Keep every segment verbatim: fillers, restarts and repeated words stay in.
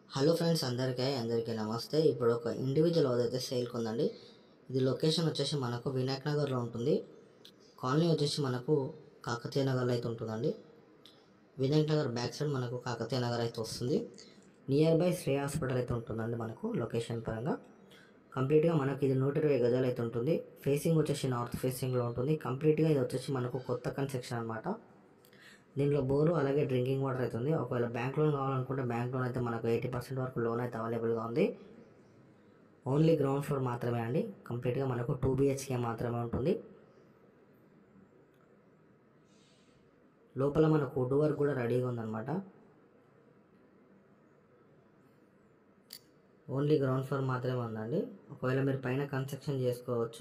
Hello friends, అందరికీ అందరికీ నమస్తే. ఇప్పుడు ఒక ఇండివిజువల్ హౌస్ అయితే సేల్కి ఉందండి. ఇది లొకేషన్ వచ్చేసి మనకు వినాయక్ నగర్లో ఉంటుంది. కాలనీ వచ్చేసి మనకు కాకతీయ నగర్లో అయితే ఉంటుందండి. వినాయక్ నగర్ బ్యాక్ సైడ్ మనకు కాకతీయ నగర్ అయితే వస్తుంది. నియర్ బై శ్రీ హాస్పిటల్ అయితే ఉంటుందండి. మనకు లొకేషన్ పరంగా కంప్లీట్గా మనకి ఇది నూట ఇరవై గజాలు అయితే ఉంటుంది. ఫేసింగ్ వచ్చేసి నార్త్ ఫేసింగ్లో ఉంటుంది. కంప్లీట్గా ఇది వచ్చేసి మనకు కొత్త కన్స్ట్రక్షన్ అనమాట. దీంట్లో బోరు అలాగే డ్రింకింగ్ వాటర్ అవుతుంది. ఒకవేళ బ్యాంక్ లోన్ కావాలనుకుంటే బ్యాంక్ లోన్ అయితే మనకు ఎయిటీ పర్సెంట్ వరకు లోన్ అయితే అవైలబుల్గా ఉంది. ఓన్లీ గ్రౌండ్ ఫ్లోర్ మాత్రమే అండి. కంప్లీట్గా మనకు టూ బిహెచ్కే మాత్రమే ఉంటుంది. లోపల మనకు వుడ్ వర్క్ కూడా రెడీగా ఉందన్నమాట. ఓన్లీ గ్రౌండ్ ఫ్లోర్ మాత్రమే ఉందండి. ఒకవేళ మీరు పైన కన్స్ట్రక్షన్ చేసుకోవచ్చు.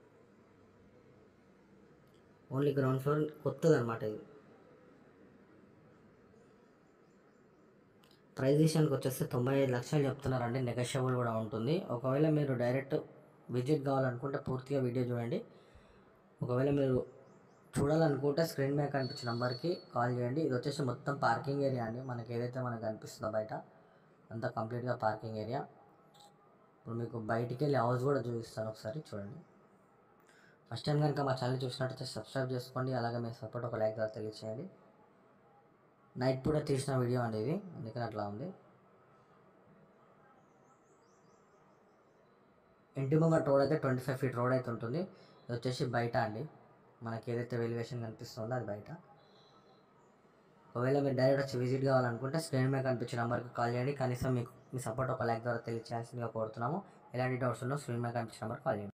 ఓన్లీ గ్రౌండ్ ఫ్లోర్ కొత్తది అనమాట. ఇది ప్రైస్ విషయానికి వచ్చేస్తే తొంభై ఐదు లక్షలు చెప్తున్నారండి. నెగోషియబుల్ కూడా ఉంటుంది. ఒకవేళ మీరు డైరెక్ట్ విజిట్ కావాలనుకుంటే పూర్తిగా వీడియో చూడండి. ఒకవేళ మీరు చూడాలనుకుంటే స్క్రీన్ మీద కనిపించిన నెంబర్కి కాల్ చేయండి. ఇది వచ్చేసి మొత్తం పార్కింగ్ ఏరియా అండి. మనకి ఏదైతే మనకు కనిపిస్తుందో బయట అంతా కంప్లీట్గా పార్కింగ్ ఏరియా. ఇప్పుడు మీకు బయటికి వెళ్ళి హౌస్ కూడా చూపిస్తాను, ఒకసారి చూడండి. ఫస్ట్ టైం కనుక మా ఛానల్ చూసినట్టయితే సబ్స్క్రైబ్ చేసుకోండి. అలాగే మీ సపోర్ట్ ఒక లైక్ ద్వారా తెలియచేయండి. నైట్ కూడా తీసిన వీడియో అండి ఇది, అందుకని అట్లా ఉంది. ఇంటి ముంగట రోడ్ అయితే ట్వంటీ ఫైవ్ ఫీట్ రోడ్ అయితే ఉంటుంది. ఇది వచ్చేసి బయట అండి. మనకి ఏదైతే వెలివేషన్ కనిపిస్తుందో అది బయట. ఒకవేళ మీరు డైరెక్ట్ వచ్చి విజిట్ కావాలనుకుంటే స్క్రీన్ మీద కనిపించిన నెంబర్కి కాల్ చేయండి. కనీసం మీకు మీ సపోర్ట్ ఒక లైక్ ద్వారా తెలియచేయాల్సిందిగా కోరుతున్నాము. ఎలాంటి డౌట్స్ ఉన్నా స్క్రీన్ మీద కనిపించిన నెంబర్కి కాల్ చేయండి.